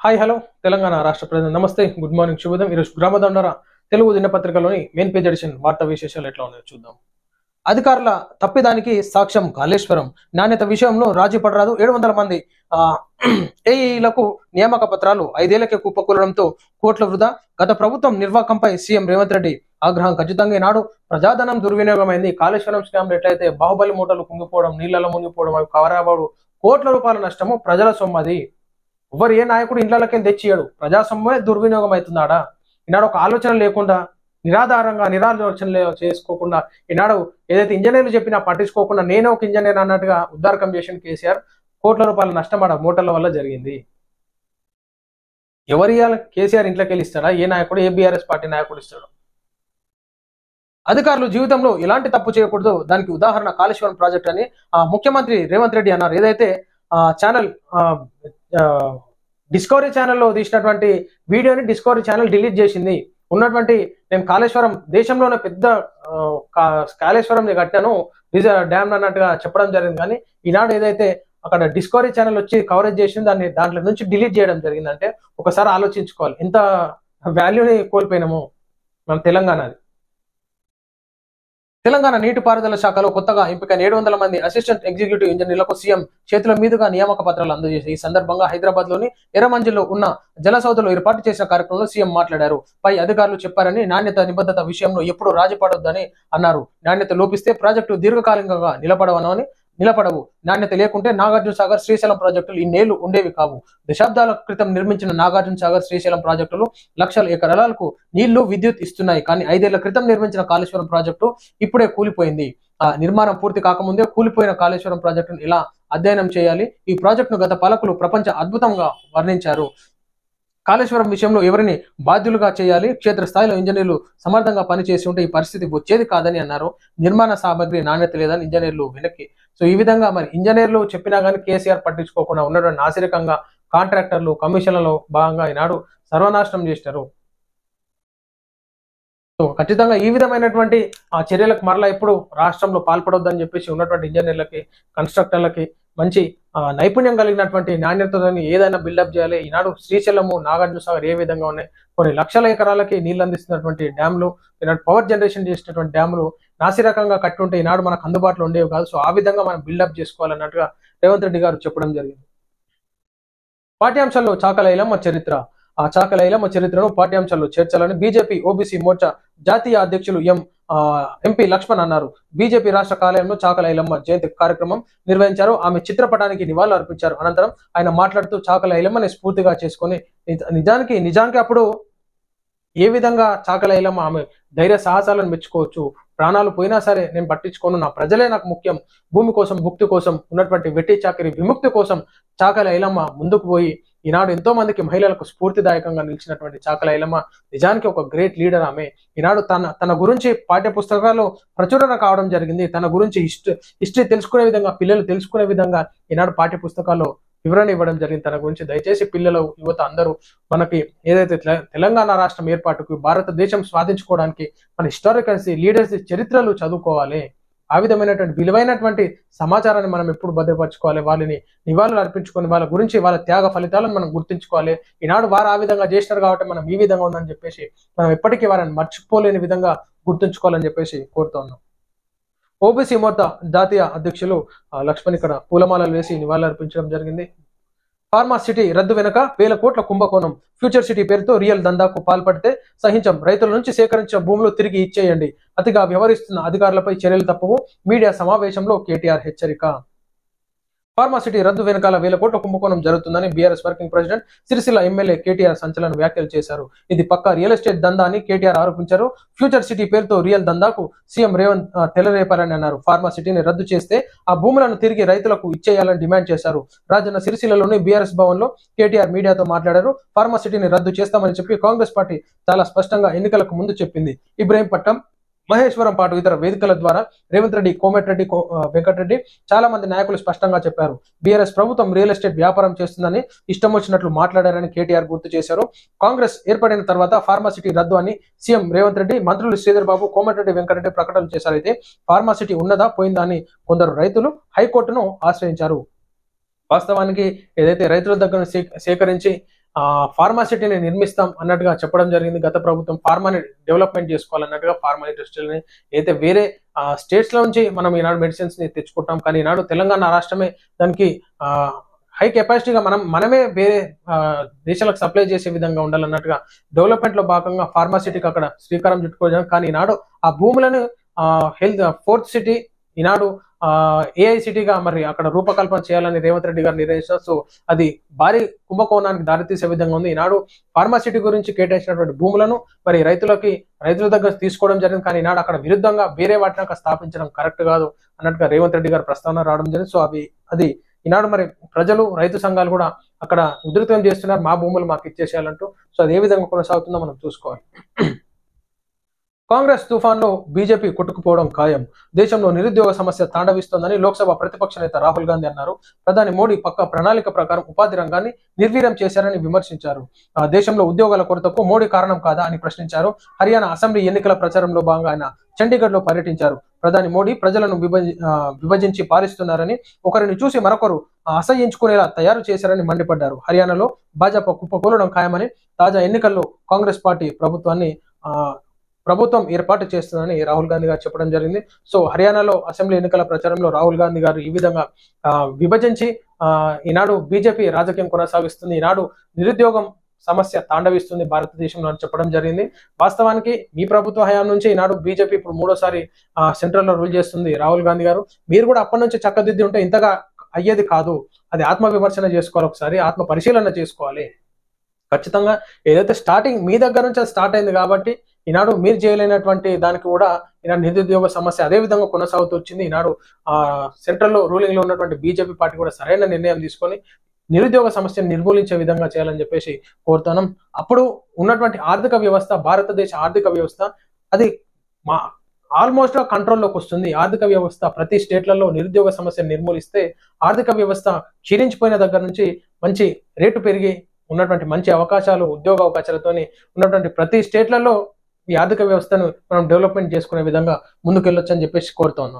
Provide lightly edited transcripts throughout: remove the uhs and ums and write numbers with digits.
Hi hello Telangana రాష్ట్ర ప్రజలు నమస్తే గుడ్ మార్నింగ్ శుభోదయం ఈరోజు గ్రామదండర తెలుగు దినపత్రికలోని మెయిన్ పేజ్ ఎడిషన్ వార్తా విశేషాలు ఎట్లా ఉన్నాయో చూద్దాం. అధికారుల తప్పిదానికి సాక్ష్యం కాళేశ్వరం నాణ్యత విషయంలో రాజీ పడరాదు 700 మంది ఏఈలకు నియామక పత్రాలు 5 ఏళ్లకే కుప్పకూలడంతో కోట్ల వృధా. గత ప్రభుత్వం నిర్వాకంపై సీఎం రేవంత్ రెడ్డి ఆగ్రహం. ఖచ్చితంగా ఈనాడు ప్రజాధనం దుర్వినియోగమైంది. కాళేశ్వరం స్కామ్ ఎట్లయితే బాహుబలి మూటలు కుంగిపోవడం, నీళ్లలో మునిగిపోవడం, అవి కవరాబడు కోట్ల రూపాయల నష్టము ప్రజల సొమ్మది. ఎవరు ఏ నాయకుడు ఇండ్లకి తెచ్చియాడు. ప్రజాసొమ్మే దుర్వినియోగం అవుతుందాడా? ఈనాడు ఒక ఆలోచన లేకుండా నిరాధారంగా నిరాలోచన చేసుకోకుండా ఈనాడు ఏదైతే ఇంజనీర్లు చెప్పినా పట్టించుకోకుండా నేనే ఒక ఇంజనీర్ అన్నట్టుగా ఉద్దారకం చేసిన కేసీఆర్ కోట్ల రూపాయల నష్టం ఆడ మూటల వల్ల జరిగింది. ఎవరి కేసీఆర్ ఇంట్లోకి వెళ్ళి ఇస్తాడా? ఏ నాయకుడు, ఏ బీఆర్ఎస్ పార్టీ నాయకుడు ఇస్తాడు? అధికారులు జీవితంలో ఎలాంటి తప్పు చేయకూడదు, దానికి ఉదాహరణ కాళేశ్వరం ప్రాజెక్ట్ అని ముఖ్యమంత్రి రేవంత్ రెడ్డి అన్నారు. ఏదైతే ఛానల్ డిస్కవరీ ఛానల్లో తీసినటువంటి వీడియోని డిస్కవరీ ఛానల్ డిలీట్ చేసింది. ఉన్నటువంటి నేను కాళేశ్వరం దేశంలోనే పెద్ద కాళేశ్వరం కట్టాను డ్యామ్ అన్నట్టుగా చెప్పడం జరిగింది. కానీ ఈనాడు ఏదైతే అక్కడ డిస్కవరీ ఛానల్ వచ్చి కవరేజ్ చేసింది దాన్ని దాంట్లో నుంచి డిలీట్ చేయడం జరిగిందంటే ఒకసారి ఆలోచించుకోవాలి. ఎంత వాల్యూని కోల్పోయినాము మన తెలంగాణది. తెలంగాణ నీటిపారుదల శాఖలో కొత్తగా ఎంపికైన 700 మంది అసిస్టెంట్ ఎగ్జిక్యూటివ్ ఇంజనీర్లకు సీఎం చేతుల మీదుగా నియామక పత్రాలు అందజేశారు. ఈ సందర్భంగా హైదరాబాద్ లోని ఎర్రమంజిల్లో ఉన్న జలసౌధలో ఏర్పాటు చేసిన కార్యక్రమంలో సీఎం మాట్లాడారు. పై అధికారులు చెప్పారని నాణ్యత నిబద్ధత విషయంలో ఎప్పుడూ రాజీ పడొద్దని అన్నారు. నాణ్యత లోపిస్తే ప్రాజెక్టు దీర్ఘకాలికంగా నిలబడవు. నాణ్యత లేకుంటే నాగార్జున సాగర్, శ్రీశైలం ప్రాజెక్టులు ఇన్నేళ్లు ఉండేవి కావు. దశాబ్దాల క్రితం నిర్మించిన నాగార్జున సాగర్, శ్రీశైలం ప్రాజెక్టులు లక్షల ఎకరాలకు నీళ్లు, విద్యుత్ ఇస్తున్నాయి. కానీ 5 ఏళ్ల క్రితం నిర్మించిన కాళేశ్వరం ప్రాజెక్టు ఇప్పుడే కూలిపోయింది. నిర్మాణం పూర్తి కాకముందే కూలిపోయిన కాళేశ్వరం ప్రాజెక్టును ఇలా అధ్యయనం చేయాలి. ఈ ప్రాజెక్టును గత పాలకులు ప్రపంచ అద్భుతంగా వర్ణించారు. కాళేశ్వరం విషయంలో ఎవరిని బాధ్యులుగా చేయాలి? క్షేత్రస్థాయిలో ఇంజనీర్లు సమర్థంగా పనిచేసి ఉంటే ఈ పరిస్థితి వచ్చేది కాదని అన్నారు. నిర్మాణ సామగ్రి నాణ్యత లేదని ఇంజనీర్లు వెనక్కి. సో ఈ విధంగా మరి ఇంజనీర్లు చెప్పినా కానీ కేసీఆర్ పట్టించుకోకుండా ఉన్నటువంటి నాసిరకంగా కాంట్రాక్టర్లు కమిషన్లలో భాగంగా ఈనాడు సర్వనాశనం చేశారు. సో ఖచ్చితంగా ఈ విధమైనటువంటి చర్యలకు మరలా ఎప్పుడు రాష్ట్రంలో పాల్పడొద్దని చెప్పేసి ఉన్నటువంటి ఇంజనీర్లకి, కన్స్ట్రక్టర్లకి మంచి నైపుణ్యం కలిగినటువంటి నాణ్యతని ఏదైనా బిల్డప్ చేయాలి. ఈనాడు శ్రీశైలము, నాగార్జున సాగర్ ఏ విధంగా ఉన్నాయి, కొన్ని లక్షల ఎకరాలకి నీళ్ళు అందిస్తున్నటువంటి డ్యాములు, ఈనాడు పవర్ జనరేషన్ చేసినటువంటి డ్యాములు నాసిరకంగా కట్టుంటే ఈనాడు మనకు అందుబాటులో ఉండేవి కాదు. సో ఆ విధంగా మనం బిల్డప్ చేసుకోవాలన్నట్టుగా రేవంత్ రెడ్డి గారు చెప్పడం జరిగింది. పాఠ్యాంశాల్లో చాకల ఐలమ్మ చరిత్ర. చాకల ఐలమ్మ చరిత్రను పాఠ్యాంశాల్లో చేర్చాలని బీజేపీ ఓబీసీ మోర్చా జాతీయ అధ్యక్షులు ఎంపీ లక్ష్మణ్ అన్నారు. బీజేపీ రాష్ట్ర కార్యాలయంలో చాకల ఐలమ్మ జయంతి కార్యక్రమం నిర్వహించారు. ఆమె చిత్రపటానికి నివాళులు అర్పించారు. అనంతరం ఆయన మాట్లాడుతూ చాకల ఐలమ్మని స్ఫూర్తిగా చేసుకొని నిజానికి అప్పుడు ఏ విధంగా చాకల ఐలమ్మ ఆమె ధైర్య సాహసాలను మెచ్చుకోవచ్చు. ప్రాణాలు పోయినా సరే నేను పట్టించుకోను, నా ప్రజలే నాకు ముఖ్యం, భూమి కోసం భుక్తి కోసం ఉన్నటువంటి వెట్టి చాకరి విముక్తి కోసం చాకల ఐలమ్మ ముందుకు పోయి ఈనాడు ఎంతో మందికి మహిళలకు స్ఫూర్తిదాయకంగా నిలిచినటువంటి చాకల ఐలమ్మ నిజానికి ఒక గ్రేట్ లీడర్. ఆమె ఈనాడు తన గురించి పాఠ్య పుస్తకాల్లో ప్రచురణ కావడం జరిగింది. తన గురించి హిస్టరీ తెలుసుకునే విధంగా, పిల్లలు తెలుసుకునే విధంగా ఈనాడు పాఠ్య పుస్తకాల్లో వివరణ ఇవ్వడం జరిగింది. తన గురించి దయచేసి పిల్లలు, యువత అందరూ మనకి ఏదైతే తెలంగాణ రాష్ట్రం ఏర్పాటుకు, భారతదేశం స్వాధించుకోవడానికి మన హిస్టారికల్స్, లీడర్స్ చరిత్రలు చదువుకోవాలి. ఆ విధమైనటువంటి విలువైనటువంటి సమాచారాన్ని మనం ఎప్పుడు భద్రపరచుకోవాలి. వాళ్ళని నివాళులు అర్పించుకొని వాళ్ళ గురించి, వాళ్ళ త్యాగ ఫలితాలను మనం గుర్తించుకోవాలి. ఈనాడు వారు ఆ విధంగా చేసినారు కాబట్టి మనం ఈ విధంగా ఉందని చెప్పేసి మనం ఎప్పటికీ వారిని మర్చిపోలేని విధంగా గుర్తుంచుకోవాలని చెప్పేసి కోరుతూ ఉన్నాం. ఓబీసీ మోర్చా జాతీయ అధ్యక్షులు లక్ష్మణ్ ఇక్కడ పూలమాలలు వేసి నివాళులు అర్పించడం జరిగింది. ఫార్మా సిటీ రద్దు వెనుక 1000 కోట్ల కుంభకోణం. ఫ్యూచర్ సిటీ పేరుతో రియల్ దందాకు పాల్పడితే సహించం. రైతుల నుంచి సేకరించిన భూములు తిరిగి ఇచ్చేయండి. అతిగా వ్యవహరిస్తున్న అధికారులపై చర్యలు తప్పవు. మీడియా సమావేశంలో కేటీఆర్ హెచ్చరిక. ఫార్మాసిటీ రద్దు వెనకాల 1000 కోట్ల కుంభకోణం జరుగుతుందని BRS working president Sircilla MLA KTR సంచలన వ్యాఖ్యలు చేశారు. ఇది పక్కా రియల్ ఎస్టేట్ దందా అని కేటీఆర్ ఆరోపించారు. ఫ్యూచర్ సిటీ పేరుతో రియల్ దందాకు సీఎం రేవంత్ తెలరేపారని అన్నారు. ఫార్మాసిటీని రద్దు చేస్తే ఆ భూములను తిరిగి రైతులకు ఇచ్చేయాలని డిమాండ్ చేశారు. రాజన్న సిరిసిల్లలోని బీఆర్ఎస్ భవన్ లో కేటీఆర్ మీడియాతో మాట్లాడారు. ఫార్మాసిటీని రద్దు చేస్తామని చెప్పి కాంగ్రెస్ పార్టీ చాలా స్పష్టంగా ఎన్నికలకు ముందు చెప్పింది. ఇబ్రహీంపట్నం, మహేశ్వరం పాటు ఇతర వేదికల ద్వారా రేవంత్ రెడ్డి, కోమటిరెడ్డి వెంకటరెడ్డి చాలా మంది నాయకులు స్పష్టంగా చెప్పారు. బీఆర్ఎస్ ప్రభుత్వం రియల్ ఎస్టేట్ వ్యాపారం చేస్తుందని ఇష్టం వచ్చినట్లు మాట్లాడారని కేటీఆర్ గుర్తు చేశారు. కాంగ్రెస్ ఏర్పడిన తర్వాత ఫార్మాసిటీ రద్దు అని సీఎం రేవంత్ రెడ్డి, మంత్రులు శ్రీధర్ బాబు, కోమటిరెడ్డి వెంకటరెడ్డి ప్రకటనలు చేశారు. అయితే ఫార్మాసిటీ ఉన్నదా పోయిందా అని కొందరు రైతులు హైకోర్టును ఆశ్రయించారు. వాస్తవానికి ఏదైతే రైతుల దగ్గర సేకరించి ఫార్మాసిటీని నిర్మిస్తాం అన్నట్టుగా చెప్పడం జరిగింది. గత ప్రభుత్వం ఫార్మాని డెవలప్మెంట్ చేసుకోవాలన్నట్టుగా ఫార్మా ఇండస్ట్రీని అయితే వేరే స్టేట్స్ లో నుంచి మనం ఈనాడు మెడిసిన్స్ ని తెచ్చుకుంటాం. కానీ ఈనాడు తెలంగాణ రాష్ట్రమే దానికి హై కెపాసిటీగా మనమే వేరే దేశాలకు సప్లై చేసే విధంగా ఉండాలన్నట్టుగా డెవలప్మెంట్ లో భాగంగా ఫార్మాసిటీకి అక్కడ శ్రీకారం చుట్టుకోవడం. కానీ ఈనాడు ఆ భూములను ఫోర్త్ సిటీ ఈనాడు ఏఐసిటీగా మరి అక్కడ రూపకల్పన చేయాలని రేవంత్ రెడ్డి గారు నిర్ణయించారు. సో అది భారీ కుంభకోణానికి దారితీసే విధంగా ఉంది. ఈనాడు ఫార్మాసిటీ గురించి కేటాయించినటువంటి భూములను మరి రైతుల దగ్గర తీసుకోవడం జరిగింది. కానీ ఈనాడు అక్కడ విరుద్ధంగా వేరే వాటిని అక్కడ స్థాపించడం కరెక్ట్ కాదు అన్నట్టుగా రేవంత్ రెడ్డి గారు ప్రస్తావన రావడం జరిగింది. సో అది ఈనాడు మరి ప్రజలు రైతు సంఘాలు కూడా అక్కడ ఉధృతం చేస్తున్నారు, మా భూములు మాకు ఇచ్చేసేయాలంటూ. సో అది ఏ విధంగా కొనసాగుతుందో మనం చూసుకోవాలి. కాంగ్రెస్ తుఫాన్లో బీజేపీ కొట్టుకుపోవడం ఖాయం. దేశంలో నిరుద్యోగ సమస్య తాండవిస్తోందని లోక్సభ ప్రతిపక్ష నేత రాహుల్ గాంధీ అన్నారు. ప్రధాని మోడీ పక్క ప్రణాళిక ప్రకారం ఉపాధి రంగాన్ని నిర్వీర్యం చేశారని విమర్శించారు. దేశంలో ఉద్యోగాల కొరతకు మోడీ కారణం కాదా అని ప్రశ్నించారు. హర్యానా అసెంబ్లీ ఎన్నికల ప్రచారంలో భాగంగా ఆయన చండీగఢ్ లో పర్యటించారు. ప్రధాని మోడీ ప్రజలను విభజించి పాలిస్తున్నారని, ఒకరిని చూసి మరొకరు అసహ్యించుకునేలా తయారు చేశారని మండిపడ్డారు. హర్యానాలో భాజపా కుప్పకూలడం ఖాయమని, తాజా ఎన్నికల్లో కాంగ్రెస్ పార్టీ ప్రభుత్వం ఏర్పాటు చేస్తుందని రాహుల్ గాంధీ గారు చెప్పడం జరిగింది. సో హర్యానాలో అసెంబ్లీ ఎన్నికల ప్రచారంలో రాహుల్ గాంధీ గారు ఈ విధంగా విభజించి ఈనాడు బీజేపీ రాజకీయం కొనసాగిస్తుంది, ఈనాడు నిరుద్యోగం సమస్య తాండవిస్తుంది భారతదేశంలో అని చెప్పడం జరిగింది. వాస్తవానికి మీ ప్రభుత్వ హయాం నుంచి ఈనాడు బీజేపీ ఇప్పుడు మూడోసారి సెంట్రల్ లో రూల్ చేస్తుంది రాహుల్ గాంధీ గారు. మీరు కూడా అప్పటి నుంచి చక్కదిద్ది ఉంటే ఇంతగా అయ్యేది కాదు. అది ఆత్మ విమర్శన చేసుకోవాలి, ఒకసారి ఆత్మ పరిశీలన చేసుకోవాలి. ఖచ్చితంగా ఏదైతే స్టార్టింగ్ మీ దగ్గర నుంచి అది స్టార్ట్ అయింది కాబట్టి ఈనాడు మీరు చేయలేనటువంటి దానికి కూడా ఈనాడు నిరుద్యోగ సమస్య అదే విధంగా కొనసాగుతూ వచ్చింది. ఈనాడు సెంట్రల్ లో రూలింగ్ లో ఉన్నటువంటి బీజేపీ పార్టీ కూడా సరైన నిర్ణయం తీసుకొని నిరుద్యోగ సమస్యను నిర్మూలించే విధంగా చేయాలని చెప్పేసి కోరుతున్నాం. అప్పుడు ఉన్నటువంటి ఆర్థిక వ్యవస్థ, భారతదేశ ఆర్థిక వ్యవస్థ అది ఆల్మోస్ట్ కంట్రోల్లోకి వస్తుంది. ఆర్థిక వ్యవస్థ ప్రతి స్టేట్లలో నిరుద్యోగ సమస్యను నిర్మూలిస్తే ఆర్థిక వ్యవస్థ క్షీణించిపోయిన దగ్గర నుంచి మంచి రేటు పెరిగి ఉన్నటువంటి మంచి అవకాశాలు, ఉద్యోగ అవకాశాలతోని ఉన్నటువంటి ప్రతి స్టేట్లలో ఈ ఆర్థిక వ్యవస్థను మనం డెవలప్మెంట్ చేసుకునే విధంగా ముందుకెళ్ళొచ్చు అని చెప్పేసి కోరుతా ఉన్నాం.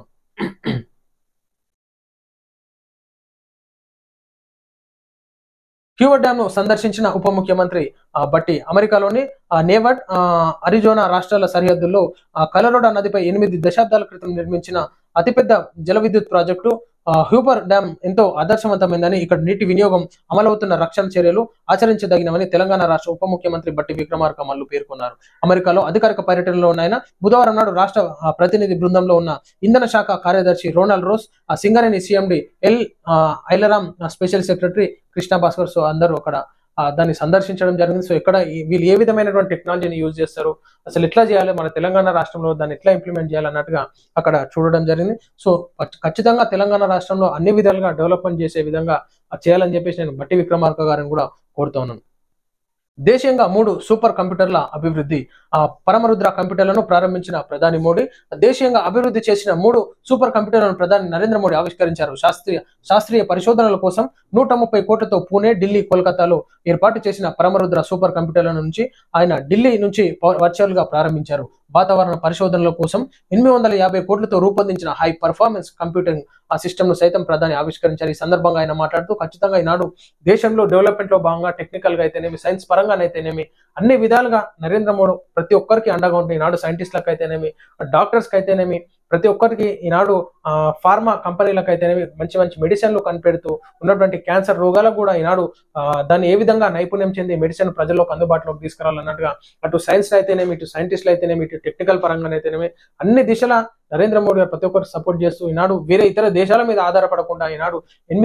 హ్యూవర్ డ్యామ్ ను సందర్శించిన ఉప ముఖ్యమంత్రి బట్టి అమెరికాలోని నేవాడ్, అరిజోనా రాష్ట్రాల సరిహద్దుల్లో కలరోడా నదిపై 8 దశాబ్దాల క్రితం నిర్మించిన అతిపెద్ద జల విద్యుత్ ప్రాజెక్టు హ్యూబర్ డ్యామ్ ఎంతో ఆదర్శవంతమైందని, ఇక్కడ నీటి వినియోగం, అమలవుతున్న రక్షణ చర్యలు ఆచరించదగినవని తెలంగాణ రాష్ట్ర ఉప ముఖ్యమంత్రి బట్టి విక్రమార్క మల్లు పేర్కొన్నారు. అమెరికాలో అధికారిక పర్యటనలో ఉన్న బుధవారం నాడు రాష్ట్ర ప్రతినిధి బృందంలో ఉన్న ఇంధన శాఖ కార్యదర్శి Ronald Rose, Singareni CMD L ఐలరామ్, special secretary Krishna Bhaskar, so అందరూ అక్కడ దాన్ని సందర్శించడం జరిగింది. సో ఇక్కడ వీళ్ళు ఏ విధమైనటువంటి టెక్నాలజీని యూజ్ చేస్తారు, అసలు ఎట్లా చేయాలి, మన తెలంగాణ రాష్ట్రంలో దాన్ని ఎట్లా ఇంప్లిమెంట్ చేయాలన్నట్టుగా అక్కడ చూడడం జరిగింది. సో ఖచ్చితంగా తెలంగాణ రాష్ట్రంలో అన్ని విధాలుగా డెవలప్మెంట్ చేసే విధంగా చేయాలని చెప్పేసి నేను బట్టి విక్రమార్క గారిని కూడా కోరుతా ఉన్నాను. దేశీయంగా 3 సూపర్ కంప్యూటర్ల అభివృద్ధి. పరమరుద్ర కంప్యూటర్లను ప్రారంభించిన ప్రధాని మోడీ దేశీయంగా అభివృద్ధి చేసిన 3 సూపర్ కంప్యూటర్లను ప్రధాని నరేంద్ర మోడీ ఆవిష్కరించారు. శాస్త్రీయ పరిశోధనల కోసం 130 కోట్లతో పూణే, ఢిల్లీ, కోల్కతాలో ఏర్పాటు చేసిన పరమరుద్ర సూపర్ కంప్యూటర్ల నుంచి ఆయన ఢిల్లీ నుంచి వర్చువల్ గా ప్రారంభించారు. వాతావరణ పరిశోధనల కోసం 850 కోట్లతో రూపొందించిన హై పర్ఫార్మెన్స్ కంప్యూటింగ్ సిస్టమ్ ను సైతం ప్రధాని ఆవిష్కరించారు. ఈ సందర్భంగా ఆయన మాట్లాడుతూ ఖచ్చితంగా ఈనాడు దేశంలో డెవలప్మెంట్ లో భాగంగా టెక్నికల్ గా అయితేనేమి, సైన్స్ పరంగానైతేనేమి అన్ని విధాలుగా నరేంద్ర మోడీ ప్రతి ఒక్కరికి అండగా ఉంటుంది. ఈనాడు సైంటిస్టులకు అయితేనేమి, డాక్టర్స్ కి అయితేనేమి, ప్రతి ఒక్కరికి ఈనాడు ఫార్మా కంపెనీలకు అయితేనేమి మంచి మంచి మెడిసిన్లు కనిపెడుతూ ఉన్నటువంటి క్యాన్సర్ రోగాలకు కూడా ఈనాడు దాన్ని ఏ విధంగా నైపుణ్యం చెంది మెడిసిన్ ప్రజల్లోకి అందుబాటులోకి తీసుకురావాలన్నట్టుగా అటు సైన్స్ అయితేనేమి, ఇటు సైంటిస్టులు అయితేనేమి, ఇటు టెక్నికల్ పరంగానైతేనేమి అన్ని దిశల నరేంద్ర మోడీ గారు ప్రతి ఒక్కరికి సపోర్ట్ చేస్తూ ఈనాడు వేరే ఇతర దేశాల మీద ఆధారపడకుండా ఈనాడు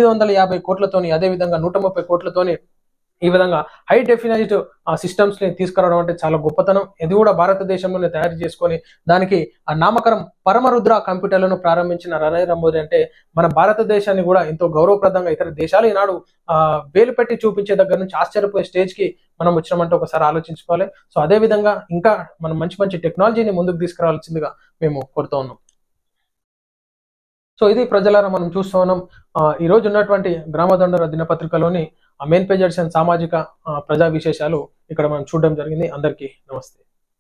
850 కోట్లతోని, అదే విధంగా 130 కోట్లతోని ఈ విధంగా హై డెఫినైజ్డ్ సిస్టమ్స్ ని తీసుకురావడం అంటే చాలా గొప్పతనం. ఇది కూడా భారతదేశంలోనే తయారు చేసుకొని దానికి ఆ నామకరం పరమరుద్ర కంప్యూటర్లను ప్రారంభించిన నరేంద్ర మోదీ అంటే మన భారతదేశాన్ని కూడా ఎంతో గౌరవప్రదంగా ఇతర దేశాలు ఈనాడు వేలు పెట్టి చూపించే దగ్గర నుంచి ఆశ్చర్యపోయే స్టేజ్ కి మనం వచ్చినామంటే ఒకసారి ఆలోచించుకోవాలి. సో అదే విధంగా ఇంకా మనం మంచి మంచి టెక్నాలజీని ముందుకు తీసుకురావాల్సిందిగా మేము కోరుతా ఉన్నాం. సో ఇది ప్రజలారా మనం చూస్తూ ఉన్నాం. ఈ రోజు ఉన్నటువంటి గ్రామదండర దినపత్రికలోని మెయిన్ పేజర్స్ అండ్ సామాజిక ప్రజా విశేషాలు ఇక్కడ మనం చూడడం జరిగింది. అందరికీ నమస్తే.